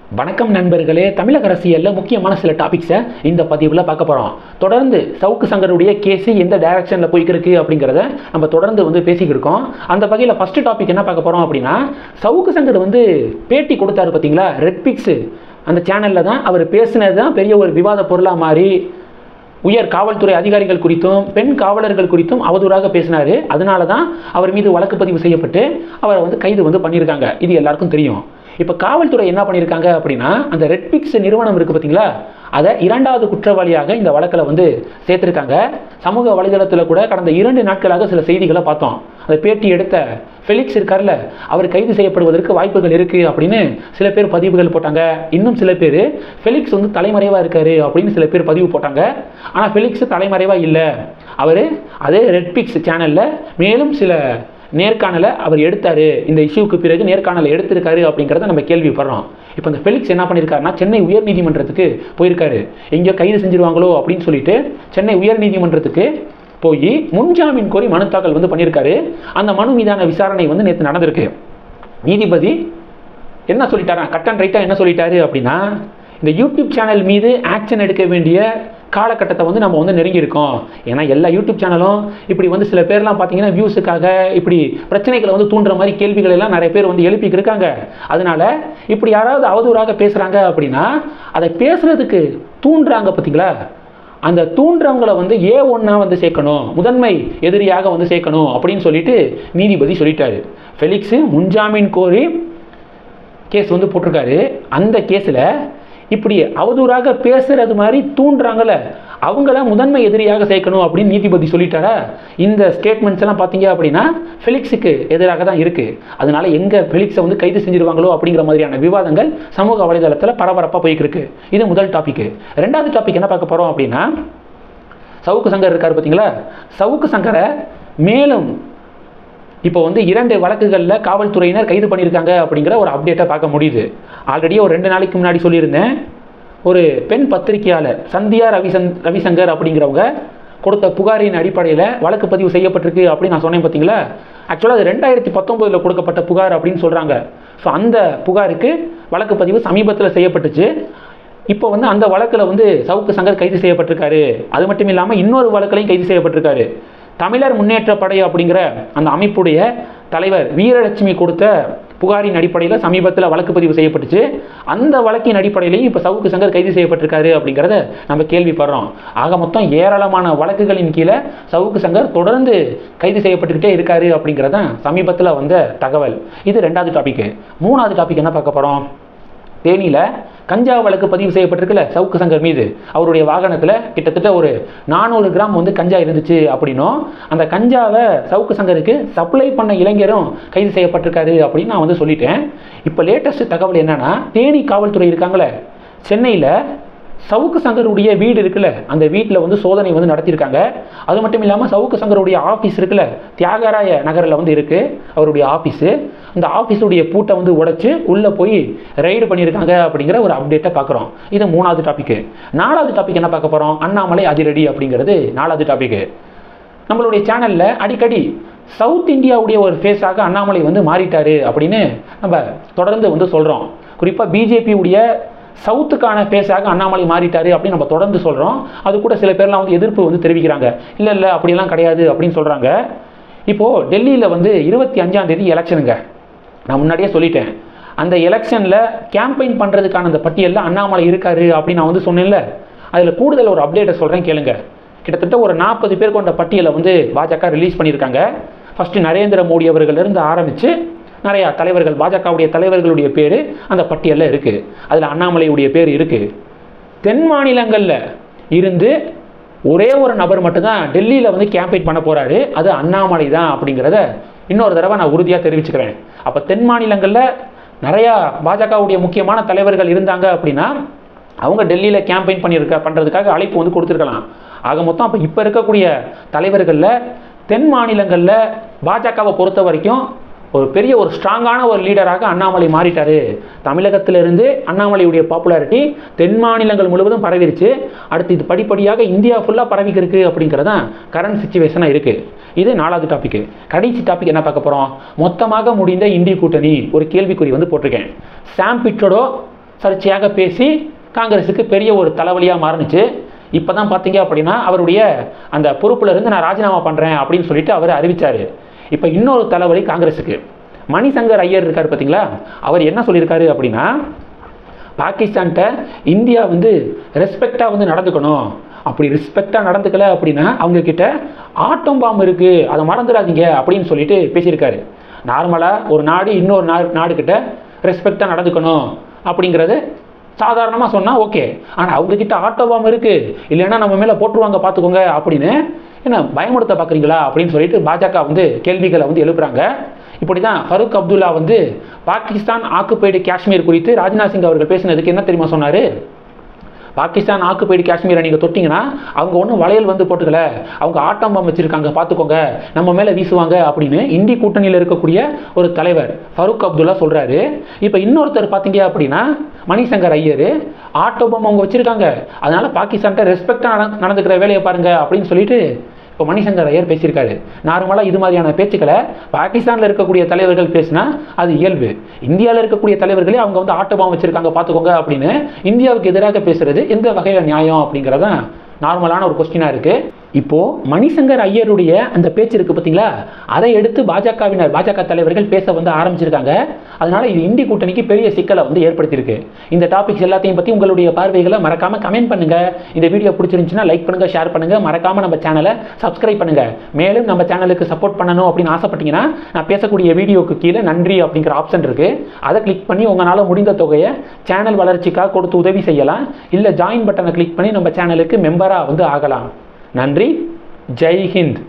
வணக்கம் நண்பர்களே, தமிழக அரசியலில் முக்கியமான சில டாபிக்ஸை இந்த பதிவில் பார்க்க போகிறோம். தொடர்ந்து சவுக்கு சங்கருடைய கேஸு எந்த டைரக்ஷனில் போய்க்கிருக்கு அப்படிங்கிறத நம்ம தொடர்ந்து பேசிக்கிட்டு இருக்கோம். அந்த வகையில் ஃபஸ்ட்டு டாபிக் என்ன பார்க்க போகிறோம் அப்படின்னா, சவுக்கு சங்கர் பேட்டி கொடுத்தாரு பார்த்தீங்களா, ரெட் பிக்ஸு அந்த சேனலில் தான் அவர் பேசினது தான் பெரிய ஒரு விவாத பொருளாக மாறி உயர் காவல்துறை அதிகாரிகள் குறித்தும் பெண் காவலர்கள் குறித்தும் அவதூறாக பேசினார். அதனால தான் அவர் மீது வழக்கு பதிவு செய்யப்பட்டு அவரை கைது பண்ணியிருக்காங்க. இது எல்லாருக்கும் தெரியும். இப்போ காவல்துறை என்ன பண்ணியிருக்காங்க அப்படின்னா, அந்த ரெட் பிக்ஸ் நிறுவனம் இருக்குது பார்த்தீங்களா, அதை இரண்டாவது குற்றவாளியாக இந்த வழக்கில் சேர்த்துருக்காங்க. சமூக வலைதளத்தில் கூட கடந்த 2 நாட்களாக சில செய்திகளை பார்த்தோம். அந்த பேட்டி எடுத்த ஃபெலிக்ஸ் இருக்கார்ல, அவர் கைது செய்யப்படுவதற்கு வாய்ப்புகள் இருக்குது அப்படின்னு சில பேர் பதிவுகள் போட்டாங்க. இன்னும் சில பேர் ஃபெலிக்ஸ் தலைமறைவாக இருக்காரு அப்படின்னு சில பேர் பதிவு போட்டாங்க. ஆனால் ஃபெலிக்ஸ் தலைமறைவாக இல்லை, அவர் அதே ரெட் பிக்ஸ் சேனலில் மேலும் சில நேர்காணலை அவர் எடுத்தார். இந்த இஷ்யூக்கு பிறகு நேர்காணலை எடுத்திருக்காரு அப்படிங்கிறத நம்ம கேள்விப்படுறோம். இப்போ இந்த ஃபெலிக்ஸ் என்ன பண்ணியிருக்காருன்னா, சென்னை உயர்நீதிமன்றத்துக்கு போயிருக்காரு. எங்கேயோ கைது செஞ்சிருவாங்களோ அப்படின்னு சொல்லிட்டு சென்னை உயர்நீதிமன்றத்துக்கு போய் முன்ஜாமீன் கோரி மனு தாக்கல் பண்ணியிருக்காரு. அந்த மனு மீதான விசாரணை நேற்று நடந்திருக்கு. நீதிபதி என்ன சொல்லிட்டாரா, கட் அண்ட் ரைட்டாக என்ன சொல்லிட்டாரு அப்படின்னா, இந்த யூடியூப் சேனல் மீது ஆக்ஷன் எடுக்க வேண்டிய காலகட்டத்தை நம்ம நெருங்கியிருக்கோம். ஏன்னா எல்லா யூடியூப் சேனலும் இப்படி சில பேர்லாம் பார்த்தீங்கன்னா வியூஸுக்காக இப்படி பிரச்சனைகளை தூண்டுற மாதிரி கேள்விகள் எல்லாம் நிறைய பேர் எழுப்பிக்கிட்டு இருக்காங்க. அதனால இப்படி யாராவது அவதூறாக பேசுகிறாங்க அப்படின்னா அதை பேசுறதுக்கு தூண்டுறாங்க பார்த்தீங்களா, அந்த தூண்டுறவங்களை A1 சேர்க்கணும், முதன்மை எதிரியாக சேர்க்கணும் அப்படின்னு சொல்லிட்டு நீதிபதி சொல்லிட்டாரு. ஃபெலிக்ஸ் முன்ஜாமீன் கோரி கேஸ் போட்டிருக்காரு. அந்த கேஸில் இப்படி அவதூறாக பேசுறது மாதிரி தூண்டுறாங்கல்ல, அவங்கள முதன்மை எதிரியாக சேர்க்கணும் அப்படின்னு நீதிபதி சொல்லிட்டாரா. இந்த ஸ்டேட்மெண்ட்ஸ் எல்லாம் பார்த்தீங்க அப்படின்னா ஃபெலிக்ஸுக்கு எதிராக தான் இருக்குது. அதனால எங்கே ஃபெலிக்ஸை கைது செஞ்சிருவாங்களோ அப்படிங்கிற மாதிரியான விவாதங்கள் சமூக வலைதளத்தில் பரபரப்பாக போய்க்கு இருக்கு. இது முதல் டாபிக். ரெண்டாவது டாபிக் என்ன பார்க்க போகிறோம் அப்படின்னா, சவுக்கு சங்கர் இருக்கார் பார்த்தீங்களா, சவுக்கு சங்கரை மேலும் இப்போ 2 வழக்குகளில் காவல்துறையினர் கைது பண்ணியிருக்காங்க அப்படிங்கிற ஒரு அப்டேட்டை பார்க்க முடியுது. ஆல்ரெடியே ஒரு 2 நாளைக்கு முன்னாடி சொல்லியிருந்தேன், ஒரு பெண் பத்திரிகையாளர் சந்தியா ரவிசங்கர் அப்படிங்கிறவங்க கொடுத்த புகாரின் அடிப்படையில் வழக்கு பதிவு செய்யப்பட்டிருக்கு அப்படின்னு நான் சொன்னேன் பார்த்தீங்களா. ஆக்சுவலாக அது 2019 கொடுக்கப்பட்ட புகார் அப்படின்னு சொல்கிறாங்க. ஸோ அந்த புகாருக்கு வழக்கு பதிவு சமீபத்தில் செய்யப்பட்டுச்சு. இப்போ அந்த வழக்கில் சவுக்கு சங்கர் கைது செய்யப்பட்டிருக்காரு. அது மட்டும் இல்லாமல் இன்னொரு வழக்கிலையும் கைது செய்யப்பட்டிருக்காரு. தமிழர் முன்னேற்ற படை அப்படிங்கிற அந்த அமைப்புடைய தலைவர் வீரலட்சுமி கொடுத்த புகாரின் அடிப்படையில் சமீபத்தில் வழக்கு பதிவு செய்யப்பட்டுச்சு. அந்த வழக்கின் அடிப்படையிலையும் இப்போ சவுக்கு சங்கர் கைது செய்யப்பட்டிருக்காரு அப்படிங்கிறத நம்ம கேள்விப்படுறோம். ஆக மொத்தம் ஏராளமான வழக்குகளின் கீழே சவுக்கு சங்கர் தொடர்ந்து கைது செய்யப்பட்டுக்கிட்டே இருக்காரு அப்படிங்கிறதான் சமீபத்தில் வந்த தகவல். இது ரெண்டாவது டாபிக். மூணாவது டாபிக் என்ன பார்க்க போகிறோம், தேனியில் கஞ்சா வழக்கு பதிவு செய்யப்பட்டிருக்குல்ல சவுக்கு சங்கர் மீது. அவருடைய வாகனத்தில் கிட்டத்தட்ட ஒரு 400 கிராம் கஞ்சா இருந்துச்சு அப்படின்னும், அந்த கஞ்சாவை சவுக்கு சங்கருக்கு சப்ளை பண்ண இளைஞரும் கைது செய்யப்பட்டிருக்காரு அப்படின்னு நான் சொல்லிட்டேன். இப்போ லேட்டஸ்ட் தகவல் என்னன்னா, தேனி காவல்துறை இருக்காங்களே சென்னையில் சவுக்கு சங்கருடைய வீடு இருக்குல்ல, அந்த வீட்டில் சோதனை நடத்தியிருக்காங்க. அது மட்டும் இல்லாமல் சவுக்கு சங்கருடைய ஆஃபீஸ் இருக்குல்ல, தியாகராய நகரில் இருக்குது அவருடைய ஆஃபீஸு. அந்த ஆஃபீஸுடைய பூட்டை உடைச்சு உள்ளே போய் ரைடு பண்ணியிருக்காங்க அப்படிங்கிற ஒரு அப்டேட்டை பார்க்குறோம். இது மூணாவது டாபிக். நாலாவது டாபிக் என்ன பார்க்க போகிறோம், அண்ணாமலை அதிரடி அப்படிங்கிறது நாலாவது டாபிக். நம்மளுடைய சேனலில் அடிக்கடி சவுத் இந்தியாவுடைய ஒரு ஃபேஸாக அண்ணாமலை மாறிட்டாரு அப்படின்னு நம்ம தொடர்ந்து சொல்கிறோம். குறிப்பாக பிஜேபியுடைய சவுத்துக்கான ஃபேஸாக அண்ணாமலை மாறிட்டாரு அப்படின்னு நம்ம தொடர்ந்து சொல்கிறோம். அது கூட சில பேர்லாம் எதிர்ப்பு தெரிவிக்கிறாங்க. இல்லை அப்படிலாம் கிடையாது அப்படின்னு சொல்கிறாங்க. இப்போது டெல்லியில் 25ஆம் தேதி எலெக்ஷனுங்க. நான் முன்னாடியே சொல்லிட்டேன், அந்த எலெக்ஷனில் கேம்பெயின் பண்ணுறதுக்கான அந்த பட்டியலில் அண்ணாமலை இருக்காரு அப்படின்னு நான் சொன்னேன்ல. அதில் கூடுதல் ஒரு அப்டேட்டை சொல்கிறேன் கேளுங்க. கிட்டத்தட்ட ஒரு 40 பேர் கொண்ட பட்டியலை பாஜக ரிலீஸ் பண்ணியிருக்காங்க. ஃபஸ்ட்டு நரேந்திர மோடி அவர்களிருந்து ஆரம்பித்து நிறையா தலைவர்கள், பாஜகவுடைய தலைவர்களுடைய பேர் அந்த பட்டியலில் இருக்குது. அதில் அண்ணாமலையுடைய பேர் இருக்குது. தென் மாநிலங்களில் இருந்து ஒரே ஒரு நபர் மட்டும்தான் டெல்லியில் கேம்பெயின் பண்ண போகிறாரு, அது அண்ணாமலை தான் அப்படிங்கிறத இன்னொரு தடவை நான் உறுதியாக தெரிவிச்சுக்கிறேன். அப்போ தென் மாநிலங்களில் நிறையா பாஜகவுடைய முக்கியமான தலைவர்கள் இருந்தாங்க அப்படின்னா அவங்க டெல்லியில் கேம்பெயின் பண்ணுறதுக்காக அழைப்பு கொடுத்துருக்கலாம். ஆக மொத்தம் அப்போ இப்போ இருக்கக்கூடிய தலைவர்களில் தென் மாநிலங்களில் பாஜகவை பொறுத்த வரைக்கும் ஒரு பெரிய ஒரு ஸ்ட்ராங்கான ஒரு லீடராக அண்ணாமலை மாறிட்டாரு. தமிழகத்திலிருந்து அண்ணாமலையுடைய பாப்புலாரிட்டி தென் மாநிலங்கள் முழுவதும் பரவிருச்சு. அடுத்து இது படிப்படியாக இந்தியா ஃபுல்லாக பரவிக்கிருக்கு அப்படிங்கிறதான் கரண்ட் சிச்சுவேஷனாக இருக்குது. இது நாலாவது டாபிக். கடைசி டாபிக் என்ன பார்க்க போகிறோம், மொத்தமாக முடிந்த இந்திய கூட்டணி ஒரு கேள்விக்குறி போட்டிருக்கேன். சாம் பிட்ரோடோ சர்ச்சையாக பேசி காங்கிரஸுக்கு பெரிய ஒரு தலைவலியாக மாறுனுச்சு. இப்போ தான் பார்த்தீங்க அப்படின்னா அவருடைய அந்த பொறுப்பில் இருந்து நான் ராஜினாமா பண்ணுறேன் அப்படின்னு சொல்லிட்டு அவர் அறிவித்தார். இப்போ இன்னொரு தலைவலி காங்கிரஸுக்கு. மணிசங்கர் ஐயர் இருக்கார் பார்த்தீங்களா, அவர் என்ன சொல்லியிருக்காரு அப்படின்னா, பாகிஸ்தான்கிட்ட இந்தியா வந்து ரெஸ்பெக்டாக வந்து நடந்துக்கணும், அப்படி ரெஸ்பெக்டாக நடந்துக்கல அப்படின்னா அவங்கக்கிட்ட ஆட்டம் பாம்பு இருக்குது, அதை மறந்துடாதீங்க அப்படின்னு சொல்லிட்டு பேசியிருக்காரு. நார்மலாக ஒரு நாடு இன்னொரு நாடுகிட்ட ரெஸ்பெக்டாக நடந்துக்கணும் அப்படிங்கிறது சாதாரணமாக சொன்னால் ஓகே. ஆனால் அவங்கக்கிட்ட ஆட்டோ பாம்பு இருக்குது, இல்லைன்னா நம்ம மேலே போட்டுருவாங்க பார்த்துக்கோங்க அப்படின்னு என்ன பயமுறுத்த பார்க்குறீங்களா அப்படின்னு சொல்லிட்டு பாஜக வந்து கேள்விகளை வந்து எழுப்புறாங்க. இப்படி தான் ஃபரூக் அப்துல்லா வந்து பாகிஸ்தான் ஆக்குபைடு காஷ்மீர் குறித்து ராஜ்நாத் சிங் அவர்கள் பேசினதுக்கு என்ன தெரியுமா சொன்னார்? பாகிஸ்தான் ஆக்குபைடு காஷ்மீரை நீங்கள் தொட்டிங்கன்னா அவங்க ஒன்றும் வளையல் வந்து போட்டுக்கல, அவங்க ஆட்டம் பாம்பு வச்சுருக்காங்க பார்த்துக்கோங்க, நம்ம மேலே வீசுவாங்க அப்படின்னு இந்தி கூட்டணியில் இருக்கக்கூடிய ஒரு தலைவர் ஃபரூக் அப்துல்லா சொல்கிறாரு. இப்போ இன்னொருத்தர் பார்த்தீங்க அப்படின்னா மணிசங்கர் ஐயர், ஆட்டோ பாம்பு அவங்க வச்சுருக்காங்க, அதனால் பாகிஸ்தான்கிட்ட ரெஸ்பெக்டாக நடந்துக்கிற வேலையை பாருங்கள் அப்படின்னு சொல்லிட்டு இப்போ மணிசங்கர் ஐயர் பேசியிருக்காரு. நார்மலாக இது மாதிரியான பேச்சுக்களை பாகிஸ்தானில் இருக்கக்கூடிய தலைவர்கள் பேசினா அது இயல்பு. இந்தியாவில் இருக்கக்கூடிய தலைவர்களே அவங்க வந்து ஆட்டோ பாம்பு வச்சுருக்காங்க பார்த்துக்கோங்க அப்படின்னு இந்தியாவுக்கு எதிராக பேசுகிறது எந்த வகையில் நியாயம் அப்படிங்கிறதான் நார்மலான ஒரு கொஸ்டினாக இருக்குது. இப்போது மணிசங்கர் ஐயருடைய அந்த பேச்சு இருக்குது பார்த்தீங்களா, அதை எடுத்து பாஜக தலைவர்கள் பேச வந்து ஆரம்பிச்சிருக்காங்க. அதனால் இது இந்தி கூட்டணிக்கு பெரிய சிக்கலை வந்து ஏற்படுத்தியிருக்கு. இந்த டாபிக்ஸ் எல்லாத்தையும் பற்றி உங்களுடைய பார்வைகளை மறக்காமல் கமெண்ட் பண்ணுங்கள். இந்த வீடியோ பிடிச்சிருந்துச்சுன்னா லைக் பண்ணுங்கள், ஷேர் பண்ணுங்கள், மறக்காமல் நம்ம சேனலை சப்ஸ்கிரைப் பண்ணுங்கள். மேலும் நம்ம சேனலுக்கு சப்போர்ட் பண்ணணும் அப்படின்னு ஆசைப்பட்டீங்கன்னா நான் பேசக்கூடிய வீடியோக்கு கீழே நன்றி அப்படிங்கிற ஆப்ஷன் இருக்குது, அதை கிளிக் பண்ணி உங்களால் முடிந்த தொகையை சேனல் வளர்ச்சிக்காக கொடுத்து உதவி செய்யலாம். இல்லை ஜாயின் பட்டனை கிளிக் பண்ணி நம்ம சேனலுக்கு மெம்பராக வந்து ஆகலாம். நன்றி. ஜெய் ஹிந்த்.